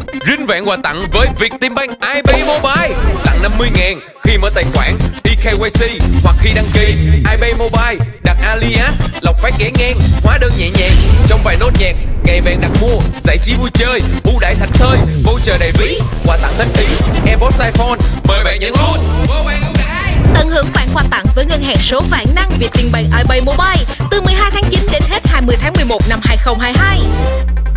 Rinh vẹn quà tặng với Vietinbank iPay Mobile. Tặng 50.000 khi mở tài khoản eKYC hoặc khi đăng ký. iPay Mobile đặt alias lọc phát ghé ngang, hóa đơn nhẹ nhàng trong vài nốt nhạc. Ngày vàng đặt mua, giải trí vui chơi, ưu đãi thảnh thơi, voucher đầy ví, quà tặng hết ý. AirPods iPhone mời bạn nhận luôn. Tận hưởng khoản quà tặng với ngân hàng số vạn năng Vietinbank iPay Mobile từ 12 tháng 9 đến hết 20 tháng 11 năm 2022.